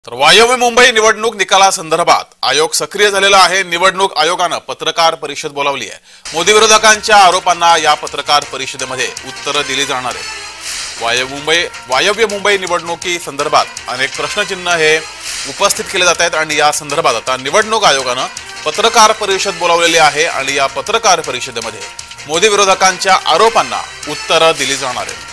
तर वायव्य मुंबई निवडणूक निकालासंदर्भात आयोग सक्रिय झालेला आहे। निवडणूक आयोगाने पत्रकार परिषद बोलावली आहे। मोदी विरोधकांच्या आरोपांना या पत्रकार परिषदेमध्ये उत्तर दिली जाणार आहे। वायव्य मुंबई निवडणुकी संदर्भात अनेक प्रश्नचिन्ह हे उपस्थित केले जात आहेत आणि या संदर्भात आता निवडणूक आयोगाने पत्रकार परिषद बोलावलेली आहे आणि या पत्रकार परिषदेमध्ये मोदी विरोधकांच्या आरोपांना उत्तर दिली जाणार आहेत।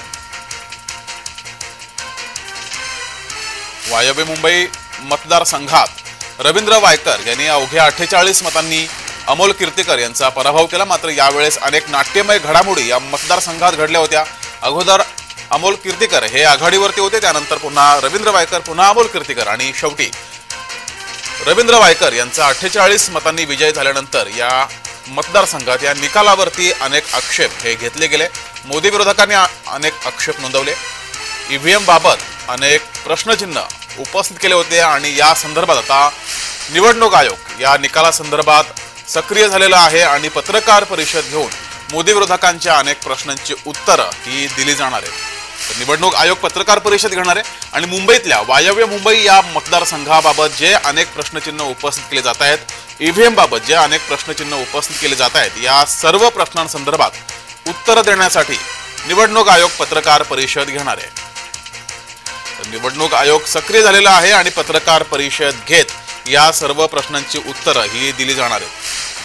वायव्य मुंबई मतदारसंघात रवींद्र वायकर यांनी अवघ्या 48 मतांनी अमोल कीर्तिकर यांचा पराभव केला। मात्र यावेळेस अनेक नाट्यमय घडामोडी या मतदारसंघात घडल्या होत्या। अगोदर अमोल कीर्तिकर हे आघाडीवरती होते, त्यानंतर पुन्हा रवींद्र वायकर, पुन्हा अमोल कीर्तिकर आणि शेवटी रवींद्र वायकर यांचा 48 मतांनी विजय झाल्यानंतर या मतदारसंघात या निकालावरती अनेक आक्षेप हे घेतले गेले। मोदी विरोधकांनी अनेक आक्षेप नोंदवले। ईव्हीएम बाबत अनेक प्रश्नचिन्ह उपस्थित केले होते आणि या संदर्भात आता निवडणूक आयोग या निकालासंदर्भात सक्रिय झालेला आहे आणि पत्रकार परिषद घेऊन मोदी विरोधकांच्या अनेक प्रश्नांची उत्तरं ही दिली जाणार आहेत। निवडणूक आयोग पत्रकार परिषद घेणार आहे आणि मुंबईतल्या वायव्य मुंबई या मतदारसंघाबाबत जे अनेक प्रश्नचिन्ह उपस्थित केले जात आहेत, ईव्हीएम बाबत जे अनेक प्रश्नचिन्ह उपस्थित केले जात आहेत, या सर्व प्रश्नांसंदर्भात उत्तर देण्यासाठी निवडणूक आयोग पत्रकार परिषद घेणार आहे। निवडणूक आयोग सक्रिय झालेला आहे आणि पत्रकार परिषद घेत या सर्व प्रश्नांची उत्तरं ही दिली जाणार आहेत।